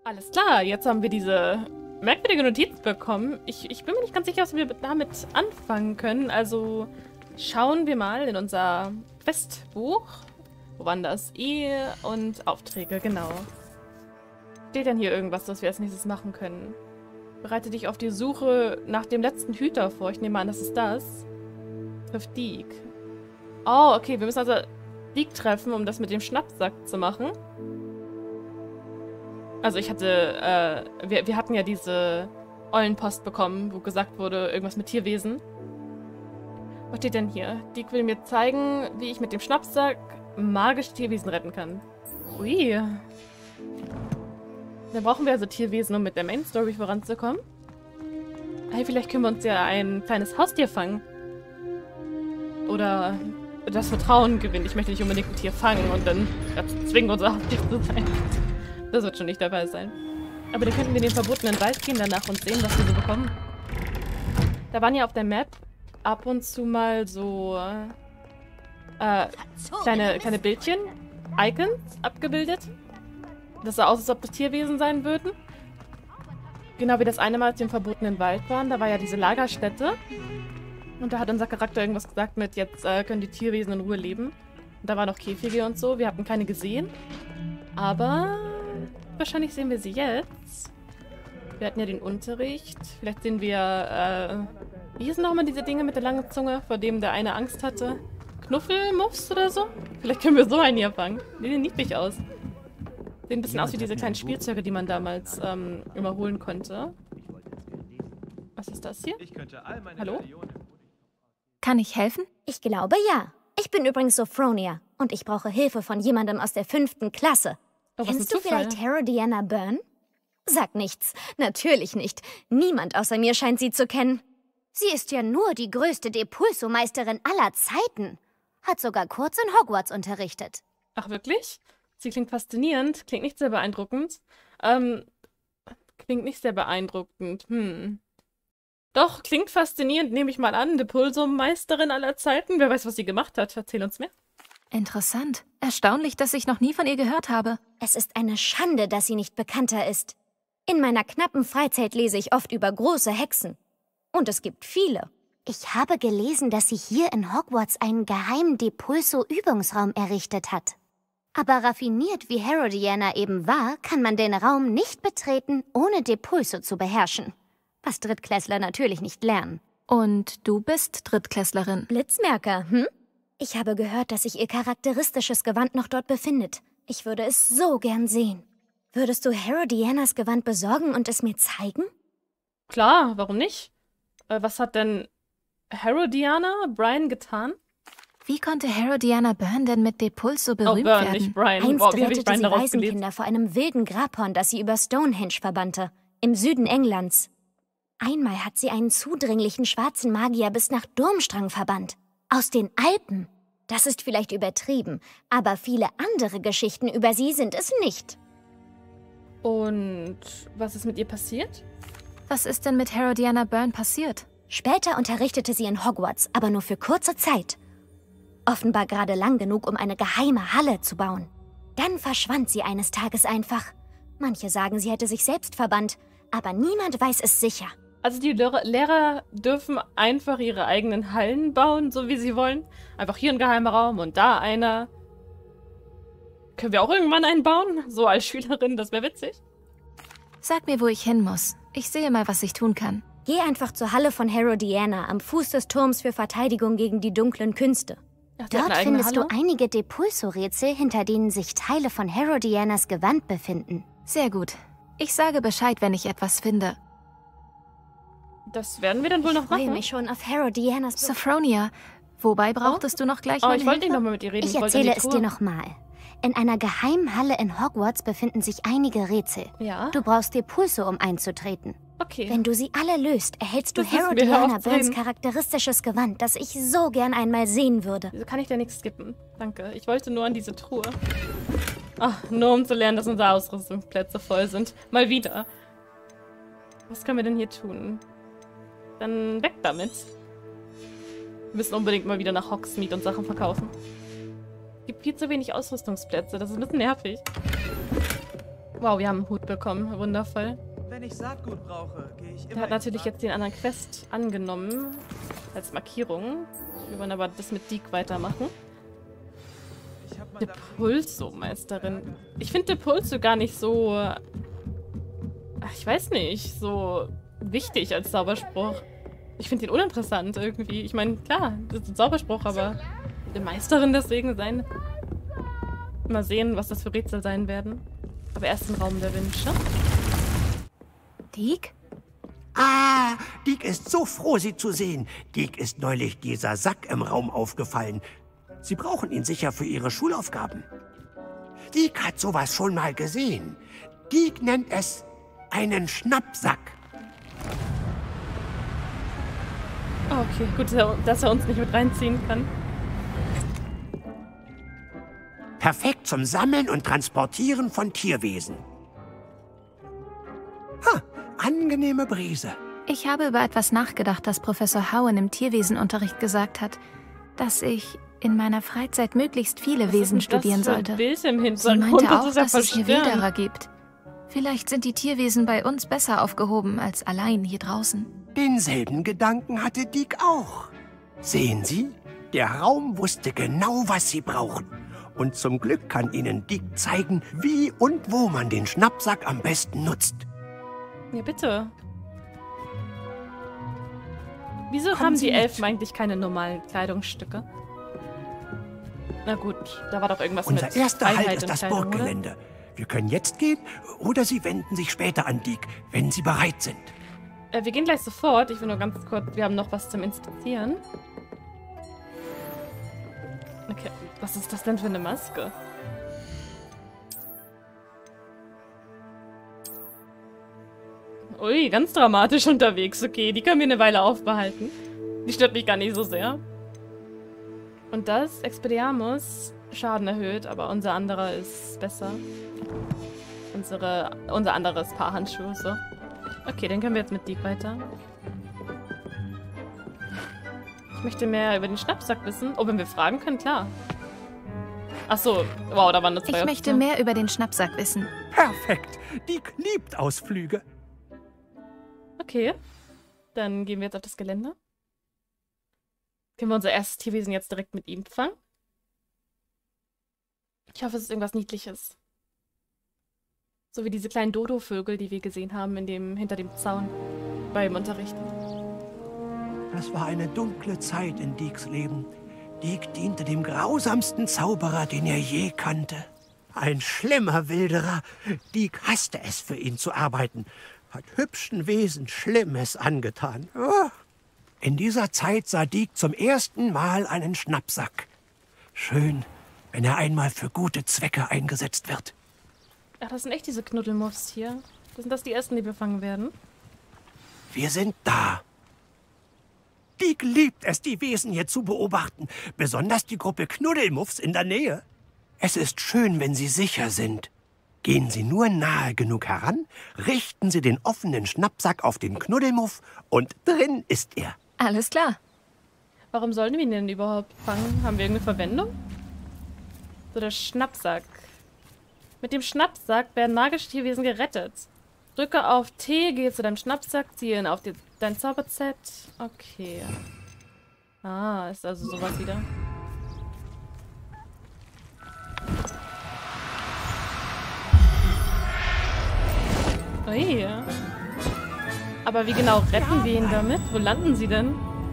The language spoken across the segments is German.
Alles klar, jetzt haben wir diese merkwürdige Notiz bekommen. Ich bin mir nicht ganz sicher, was wir damit anfangen können. Also schauen wir mal in unser Questbuch. Wo waren das? Ehe und Aufträge, genau. Steht denn hier irgendwas, was wir als nächstes machen können? Bereite dich auf die Suche nach dem letzten Hüter vor. Ich nehme an, das ist das. Trifft Deke. Oh, okay, wir müssen also Deke treffen, um das mit dem Schnappsack zu machen. Also ich hatte, wir hatten ja diese Eulenpost bekommen, wo gesagt wurde, irgendwas mit Tierwesen. Was steht denn hier? Deke will mir zeigen, wie ich mit dem Schnappsack magische Tierwesen retten kann. Ui. Dann brauchen wir also Tierwesen, um mit der Main Story voranzukommen. Hey, vielleicht können wir uns ja ein kleines Haustier fangen. Oder das Vertrauen gewinnen. Ich möchte nicht unbedingt ein Tier fangen und dann dazu zwingen, unser Haustier zu sein. Das wird schon nicht dabei sein. Aber dann könnten wir in den verbotenen Wald gehen danach und sehen, was wir so bekommen. Da waren ja auf der Map ab und zu mal so kleine Bildchen, Icons abgebildet. Das sah aus, als ob das Tierwesen sein würden. Genau wie das eine Mal, als wir im verbotenen Wald waren. Da war ja diese Lagerstätte. Und da hat unser Charakter irgendwas gesagt mit, jetzt können die Tierwesen in Ruhe leben. Und da waren noch Käfige und so. Wir hatten keine gesehen. Aber wahrscheinlich sehen wir sie jetzt. Wir hatten ja den Unterricht. Vielleicht sehen wir, wie hießen nochmal diese Dinge mit der langen Zunge, vor dem der eine Angst hatte? Knuffelmuffs oder so? Vielleicht können wir so einen hier fangen. Die sehen niedlich aus. Sehen ein bisschen aus wie diese kleinen Spielzeuge, die man damals immer holen konnte. Was ist das hier? Hallo? Kann ich helfen? Ich glaube, ja. Ich bin übrigens Sophronia und ich brauche Hilfe von jemandem aus der 5. Klasse. Oh, Kennst du vielleicht Herodiana Byrne? Sag nichts. Natürlich nicht. Niemand außer mir scheint sie zu kennen. Sie ist ja nur die größte Depulso-Meisterin aller Zeiten. Hat sogar kurz in Hogwarts unterrichtet. Ach, wirklich? Sie klingt faszinierend. Klingt nicht sehr beeindruckend. Klingt nicht sehr beeindruckend. Doch, klingt faszinierend, nehme ich mal an. Depulso-Meisterin aller Zeiten. Wer weiß, was sie gemacht hat. Erzähl uns mehr. Interessant. Erstaunlich, dass ich noch nie von ihr gehört habe. Es ist eine Schande, dass sie nicht bekannter ist. In meiner knappen Freizeit lese ich oft über große Hexen. Und es gibt viele. Ich habe gelesen, dass sie hier in Hogwarts einen geheimen Depulso-Übungsraum errichtet hat. Aber raffiniert wie Herodiana eben war, kann man den Raum nicht betreten, ohne Depulso zu beherrschen. Was Drittklässler natürlich nicht lernen. Und du bist Drittklässlerin. Blitzmerker, hm? Ich habe gehört, dass sich ihr charakteristisches Gewand noch dort befindet. Ich würde es so gern sehen. Würdest du Herodianas Gewand besorgen und es mir zeigen? Klar, warum nicht? Was hat denn Herodiana Brian getan? Wie konnte Herodiana Byrne denn mit Depulso berühmt Byrne, werden? nicht Brian. Einst Wow, wie hab ich rettete Brian sie daraus Waisenkinder gelesen? vor einem wilden Grabhorn, das sie über Stonehenge verbannte, im Süden Englands. Einmal hat sie einen zudringlichen schwarzen Magier bis nach Durmstrang verbannt. Aus den Alpen. Das ist vielleicht übertrieben, aber viele andere Geschichten über sie sind es nicht. Und was ist mit ihr passiert? Was ist denn mit Herodiana Byrne passiert? Später unterrichtete sie in Hogwarts, aber nur für kurze Zeit. Offenbar gerade lang genug, um eine geheime Halle zu bauen. Dann verschwand sie eines Tages einfach. Manche sagen, sie hätte sich selbst verbannt, aber niemand weiß es sicher. Also die Lehrer dürfen einfach ihre eigenen Hallen bauen, so wie sie wollen. Einfach hier ein geheimer Raum und da einer. Können wir auch irgendwann einen bauen? So als Schülerin, das wäre witzig. Sag mir, wo ich hin muss. Ich sehe mal, was ich tun kann. Geh einfach zur Halle von Herodiana am Fuß des Turms für Verteidigung gegen die dunklen Künste. Ach, die hat Dort eine eigene findest Halle? du einige Depulso-Rätsel, hinter denen sich Teile von Herodianas Gewand befinden. Sehr gut. Ich sage Bescheid, wenn ich etwas finde. Das werden wir dann wohl noch Ich freue machen. mich schon auf Herodianas... Sophronia, wobei brauchtest du noch gleich Oh, meine ich wollte Hilfe? nicht nochmal mit ihr reden. Ich wollte in erzähle die es Tour. dir nochmal. In einer geheimen Halle in Hogwarts befinden sich einige Rätsel. Ja, Du brauchst Depulso, um einzutreten. okay. Wenn du sie alle löst, erhältst du Das wissen wir, Herodiana hör auf zu Byrnes reden. charakteristisches Gewand, das ich so gern einmal sehen würde. Wieso kann ich da nichts skippen? Danke. Ich wollte nur an diese Truhe. Ach, nur um zu lernen, dass unsere Ausrüstungsplätze voll sind. Mal wieder. Was können wir denn hier tun? Dann weg damit. Wir müssen unbedingt mal wieder nach Hogsmeade und Sachen verkaufen. Es gibt viel zu wenig Ausrüstungsplätze. Das ist ein bisschen nervig. Wow, wir haben einen Hut bekommen. Wundervoll. Wenn ich Saatgut brauche, gehe ich immer. Der hat natürlich jetzt den anderen Quest angenommen. Als Markierung. Wir wollen aber das mit Deke weitermachen. Depulso-Meisterin. Ich finde Depulso gar nicht so... Ach, ich weiß nicht, so wichtig als Zauberspruch. Ich finde ihn uninteressant irgendwie. Ich meine, klar, das ist ein Zauberspruch, aber eine Meisterin deswegen sein. Mal sehen, was das für Rätsel sein werden. Aber erst im Raum der Wünsche. Deke? Ah, Deke ist so froh, Sie zu sehen. Deke ist neulich dieser Sack im Raum aufgefallen. Sie brauchen ihn sicher für Ihre Schulaufgaben. Deke hat sowas schon mal gesehen. Deke nennt es einen Schnappsack. Okay, gut, dass er uns nicht mit reinziehen kann. Perfekt zum Sammeln und Transportieren von Tierwesen. Angenehme Brise. Ich habe über etwas nachgedacht, das Professor Howen im Tierwesenunterricht gesagt hat. Dass ich in meiner Freizeit möglichst viele Wesen studieren sollte. Bild im Sie Hintergrund, meinte auch, das ist ja dass es hier verstörend. Wilderer gibt. Vielleicht sind die Tierwesen bei uns besser aufgehoben als allein hier draußen. Denselben Gedanken hatte Deke auch. Sehen Sie, der Raum wusste genau, was Sie brauchen. Und zum Glück kann Ihnen Deke zeigen, wie und wo man den Schnappsack am besten nutzt. Ja, bitte. Wieso Kommen haben Sie die mit. Elfen eigentlich keine normalen Kleidungsstücke? Na gut, da war doch irgendwas mit Unser erster Halt Freiheit ist in das Kleidung, oder? Burggelände. Wir können jetzt gehen oder Sie wenden sich später an Deke, wenn Sie bereit sind. Wir gehen gleich sofort. Ich will nur ganz kurz, wir haben noch was zum Inspizieren. Okay, was ist das denn für eine Maske? Ui, ganz dramatisch unterwegs. Okay, die können wir eine Weile aufbehalten. Die stört mich gar nicht so sehr. Und das, Expelliarmus, Schaden erhöht, aber unser anderer ist besser. Unser anderes Paar Handschuhe, so. Okay, dann können wir jetzt mit Deke weiter. Ich möchte mehr über den Schnappsack wissen. Oh, wenn wir fragen können, klar. Achso, wow, da waren nur zwei Ich möchte Optionen. mehr über den Schnappsack wissen. Perfekt. Deke liebt Ausflüge. Okay, dann gehen wir jetzt auf das Gelände. Können wir unser erstes Tierwesen jetzt direkt mit ihm fangen? Ich hoffe, es ist irgendwas Niedliches. So wie diese kleinen Dodo-Vögel, die wir gesehen haben hinter dem Zaun beim Unterricht. Das war eine dunkle Zeit in Dekes Leben. Deke diente dem grausamsten Zauberer, den er je kannte. Ein schlimmer Wilderer. Deke hasste es, für ihn zu arbeiten. Hat hübschen Wesen Schlimmes angetan. Oh. In dieser Zeit sah Deke zum ersten Mal einen Schnappsack. Schön, wenn er einmal für gute Zwecke eingesetzt wird. Ach, das sind echt diese Knuddelmuffs hier. Sind das die ersten, die wir fangen werden? Wir sind da. Deke liebt es, die Wesen hier zu beobachten. Besonders die Gruppe Knuddelmuffs in der Nähe. Es ist schön, wenn sie sicher sind. Gehen Sie nur nahe genug heran, richten Sie den offenen Schnappsack auf den Knuddelmuff und drin ist er. Alles klar. Warum sollen wir ihn denn überhaupt fangen? Haben wir irgendeine Verwendung? So, der Schnappsack. Mit dem Schnappsack werden magische Tierwesen gerettet. Drücke auf T, gehe zu deinem Schnappsack, ziehe ihn auf dein Zauberset. Okay. Ah, ist also sowas wieder. Ui. Aber wie genau retten wir ihn damit? Wo landen sie denn?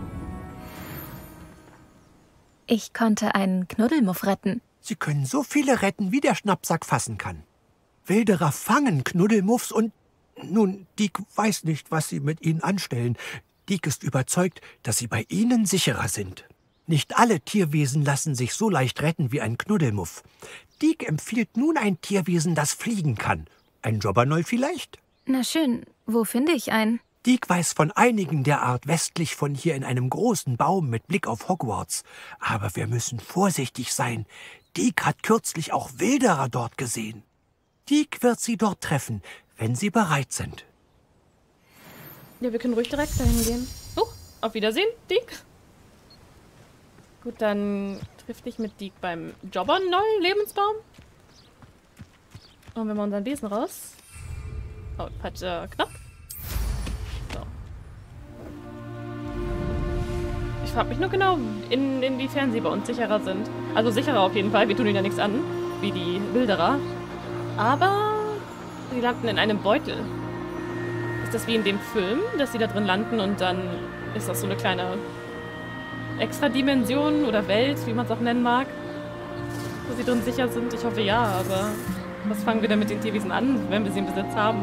Ich konnte einen Knuddelmuff retten. Sie können so viele retten, wie der Schnappsack fassen kann. Wilderer fangen Knuddelmuffs und... Nun, Deke weiß nicht, was sie mit ihnen anstellen. Deke ist überzeugt, dass sie bei ihnen sicherer sind. Nicht alle Tierwesen lassen sich so leicht retten wie ein Knuddelmuff. Deke empfiehlt nun ein Tierwesen, das fliegen kann. Ein Jobbernoll vielleicht? Na schön, wo finde ich einen? Deke weiß von einigen der Art westlich von hier in einem großen Baum mit Blick auf Hogwarts. Aber wir müssen vorsichtig sein. Deke hat kürzlich auch Wilderer dort gesehen. Deke wird sie dort treffen, wenn sie bereit sind. Ja, wir können ruhig direkt dahin gehen. Auf Wiedersehen, Deke. Gut, dann triff dich mit Deke beim Jobbernoll-Lebensbaum. Holen wir mal unseren Besen raus. Oh, falscher Knopf. So. Ich frage mich nur genau, inwiefern sie bei uns sicherer sind. Also sicherer auf jeden Fall, wir tun ihnen ja nichts an, wie die Wilderer. Aber sie landen in einem Beutel. Ist das wie in dem Film, dass sie da drin landen und dann ist das so eine kleine Extra-Dimension oder Welt, wie man es auch nennen mag, wo sie drin sicher sind? Ich hoffe ja, aber was fangen wir denn mit den Tierwesen an, wenn wir sie im Besitz haben?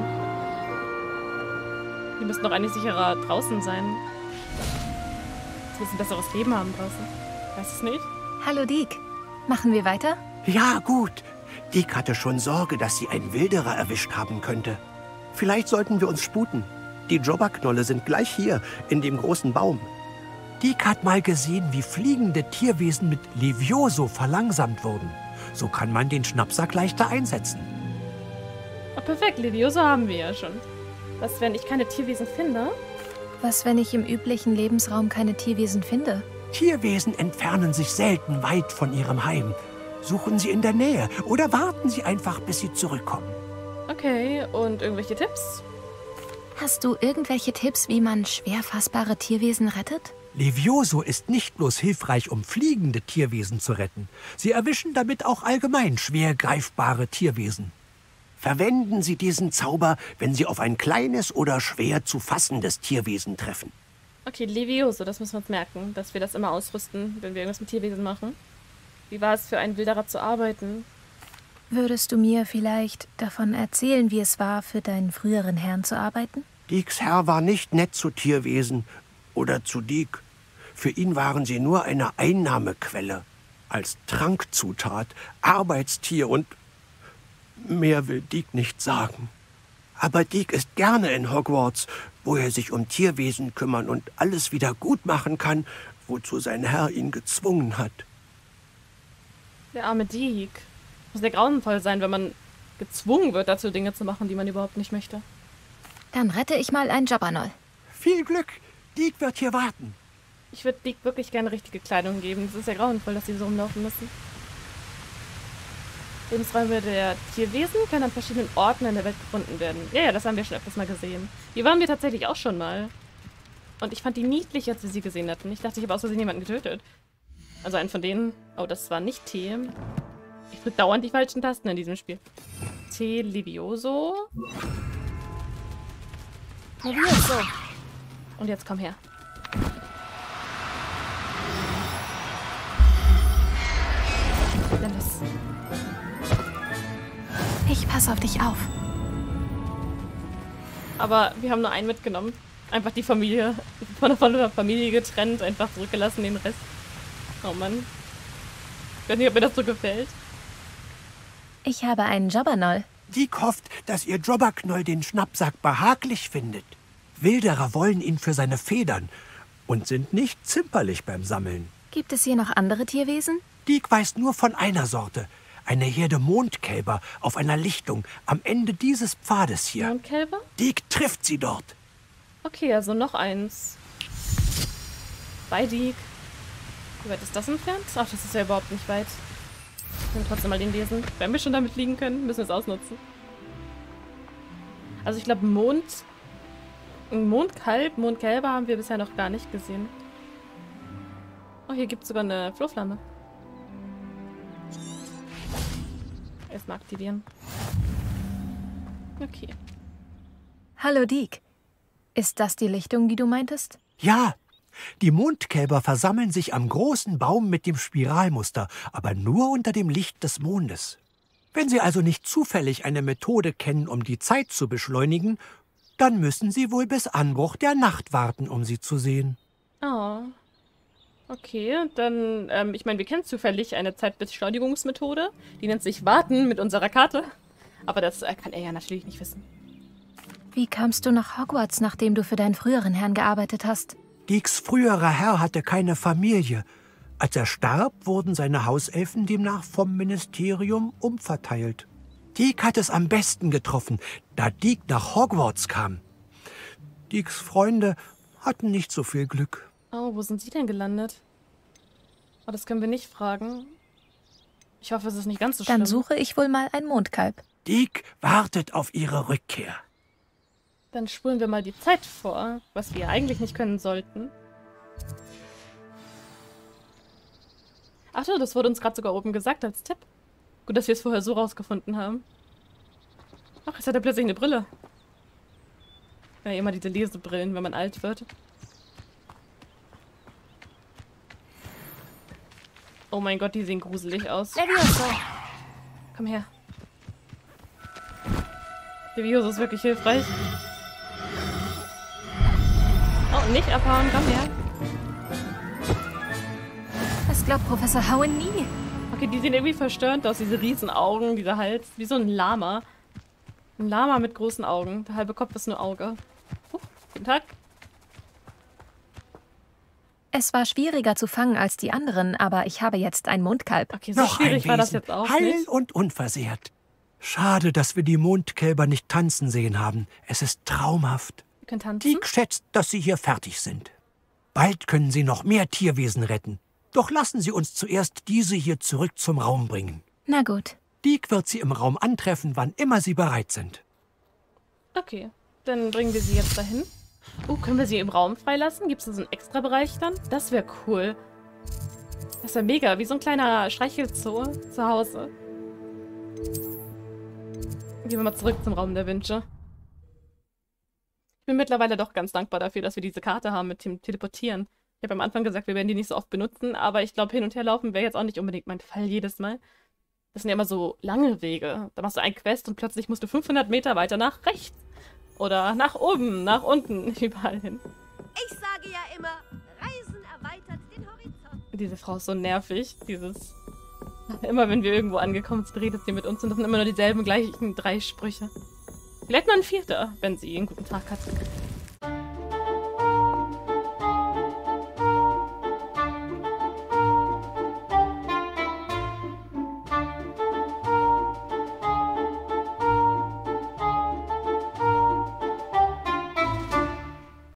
Die müssen doch eigentlich sicherer draußen sein. Sie müssen ein besseres Leben haben draußen. Weißt du es nicht? Hallo Deke. Machen wir weiter? Ja, gut. Deke hatte schon Sorge, dass sie einen Wilderer erwischt haben könnte. Vielleicht sollten wir uns sputen. Die Jobberknolle sind gleich hier, in dem großen Baum. Deke hat mal gesehen, wie fliegende Tierwesen mit Levioso verlangsamt wurden. So kann man den Schnappsack leichter einsetzen. Oh, perfekt, Levioso haben wir ja schon. Was, wenn ich keine Tierwesen finde? Was, wenn ich im üblichen Lebensraum keine Tierwesen finde? Tierwesen entfernen sich selten weit von ihrem Heim. Suchen sie in der Nähe oder warten sie einfach, bis sie zurückkommen. Okay, und irgendwelche Tipps? Hast du irgendwelche Tipps, wie man schwer fassbare Tierwesen rettet? Levioso ist nicht bloß hilfreich, um fliegende Tierwesen zu retten. Sie erwischen damit auch allgemein schwer greifbare Tierwesen. Verwenden Sie diesen Zauber, wenn Sie auf ein kleines oder schwer zu fassendes Tierwesen treffen. Okay, Levioso, das müssen wir uns merken, dass wir das immer ausrüsten, wenn wir irgendwas mit Tierwesen machen. Wie war es für einen Wilderer zu arbeiten? Würdest du mir vielleicht davon erzählen, wie es war, für deinen früheren Herrn zu arbeiten? Dekes Herr war nicht nett zu Tierwesen oder zu Deke. Für ihn waren sie nur eine Einnahmequelle. Als Trankzutat, Arbeitstier und... mehr will Deke nicht sagen. Aber Deke ist gerne in Hogwarts, wo er sich um Tierwesen kümmern und alles wieder gut machen kann, wozu sein Herr ihn gezwungen hat. Der arme Deke. Muss sehr grauenvoll sein, wenn man gezwungen wird, dazu Dinge zu machen, die man überhaupt nicht möchte. Dann rette ich mal ein Jobbernoll. Viel Glück, Deke wird hier warten. Ich würde Deke wirklich gerne richtige Kleidung geben. Es ist ja grauenvoll, dass sie so rumlaufen müssen. Lebensräume der Tierwesen können an verschiedenen Orten in der Welt gefunden werden. Ja, das haben wir schon öfters mal gesehen. Die waren wir tatsächlich auch schon mal. Und ich fand die niedlich, als wir sie gesehen hatten. Ich dachte, ich habe aus Versehen jemanden getötet. Also einen von denen... Oh, das war nicht T. Ich drücke dauernd die falschen Tasten in diesem Spiel. T. Levioso. So. Und jetzt komm her. Dann das... Ich passe auf dich auf. Aber wir haben nur einen mitgenommen. Einfach die Familie. Von der Familie getrennt, einfach zurückgelassen den Rest. Oh Mann. Ich weiß nicht, ob mir das so gefällt. Ich habe einen Jobbernoll. Deke hofft, dass ihr Jobberknoll den Schnappsack behaglich findet. Wilderer wollen ihn für seine Federn und sind nicht zimperlich beim Sammeln. Gibt es hier noch andere Tierwesen? Deke weiß nur von einer Sorte. Eine Herde Mondkälber auf einer Lichtung am Ende dieses Pfades hier. Mondkälber? Deke trifft sie dort. Okay, also noch eins. Bei Deke. Wie weit ist das entfernt? Ach, das ist ja überhaupt nicht weit. Wir können trotzdem mal den lesen. Wenn wir schon damit fliegen können, müssen wir es ausnutzen. Also ich glaube, Mondkälber haben wir bisher noch gar nicht gesehen. Oh, hier gibt es sogar eine Flohflamme. Erstmal aktivieren. Okay. Hallo Deke. Ist das die Lichtung, die du meintest? Ja, die Mondkälber versammeln sich am großen Baum mit dem Spiralmuster, aber nur unter dem Licht des Mondes. Wenn sie also nicht zufällig eine Methode kennen, um die Zeit zu beschleunigen, dann müssen sie wohl bis Anbruch der Nacht warten, um sie zu sehen. Oh. Okay, dann, ich meine, wir kennen zufällig eine Zeitbeschleunigungsmethode. Die nennt sich Warten mit unserer Karte. Aber das kann er ja natürlich nicht wissen. Wie kamst du nach Hogwarts, nachdem du für deinen früheren Herrn gearbeitet hast? Dekes früherer Herr hatte keine Familie. Als er starb, wurden seine Hauselfen demnach vom Ministerium umverteilt. Deke hat es am besten getroffen, da Deke nach Hogwarts kam. Dekes Freunde hatten nicht so viel Glück. Oh, wo sind sie denn gelandet? Oh, das können wir nicht fragen. Ich hoffe, es ist nicht ganz so schlimm. Dann suche ich wohl mal ein Mondkalb. Deke wartet auf ihre Rückkehr. Dann spulen wir mal die Zeit vor, was wir eigentlich nicht können sollten. Ach so, das wurde uns gerade sogar oben gesagt als Tipp. Gut, dass wir es vorher so rausgefunden haben. Ach, jetzt hat er plötzlich eine Brille. Ja, immer diese Lesebrillen, wenn man alt wird. Oh mein Gott, die sehen gruselig aus. Levioso! Komm her. Levioso ist wirklich hilfreich. Oh, nicht abhauen, komm her. Das glaubt Professor Howen nie. Okay, die sehen irgendwie verstörend aus, diese riesen Augen, dieser Hals. Wie so ein Lama. Ein Lama mit großen Augen. Der halbe Kopf ist nur Auge. Guten Tag. Es war schwieriger zu fangen als die anderen, aber ich habe jetzt ein Mondkalb. Okay, so Noch schwierig ein war das Wesen, jetzt auch heil nicht. und unversehrt. Schade, dass wir die Mondkälber nicht tanzen sehen haben. Es ist traumhaft. Wir können tanzen. Deke schätzt, dass sie hier fertig sind. Bald können sie noch mehr Tierwesen retten. Doch lassen Sie uns zuerst diese hier zurück zum Raum bringen. Na gut. Deke wird sie im Raum antreffen, wann immer sie bereit sind. Okay, dann bringen wir sie jetzt dahin. Können wir sie im Raum freilassen? Gibt es da so einen extra Bereich dann? Das wäre cool. Das wäre mega, wie so ein kleiner Streichelzoo zu Hause. Gehen wir mal zurück zum Raum der Wünsche. Ich bin mittlerweile doch ganz dankbar dafür, dass wir diese Karte haben mit dem Teleportieren. Ich habe am Anfang gesagt, wir werden die nicht so oft benutzen, aber ich glaube, hin und her laufen wäre jetzt auch nicht unbedingt mein Fall jedes Mal. Das sind ja immer so lange Wege. Da machst du ein Quest und plötzlich musst du 500 Meter weiter nach rechts. Oder nach oben, nach unten, überall hin. Ich sage ja immer, Reisen erweitert den Horizont. Diese Frau ist so nervig. Immer wenn wir irgendwo angekommen sind, redet sie mit uns und das sind immer nur dieselben gleichen 3 Sprüche. Vielleicht mal ein 4., wenn sie einen guten Tag hat.